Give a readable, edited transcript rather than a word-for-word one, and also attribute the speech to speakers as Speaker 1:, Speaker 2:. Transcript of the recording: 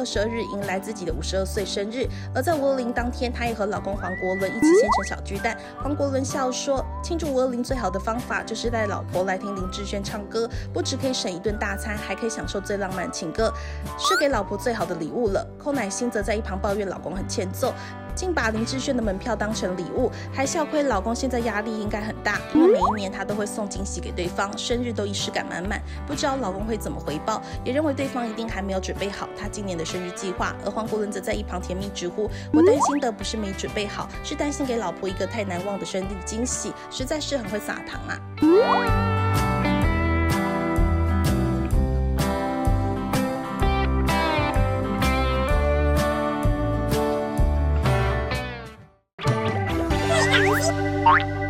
Speaker 1: 22日迎来自己的52岁生日。而在520当天，她也和老公黄国伦一起现成小巨蛋。黄国伦笑说，庆祝520最好的方法就是带老婆来听林志炫唱歌，不只可以省一顿大餐，还可以享受最浪漫情歌，是给老婆最好的礼物了。寇乃馨则在一旁抱怨老公很欠揍，竟把林志炫的门票当成礼物，还笑亏老公现在压力应该很大，因为每一年她都会送惊喜给对方，生日都仪式感满满，不知道老公会怎么回报，也认为对方一定还没有准备好他今年的生日计划。而黄国伦则在一旁甜蜜直呼，我担心的不是没准备好，是担心给老婆一个太难忘的生日惊喜，实在是很会撒糖啊。
Speaker 2: Bye.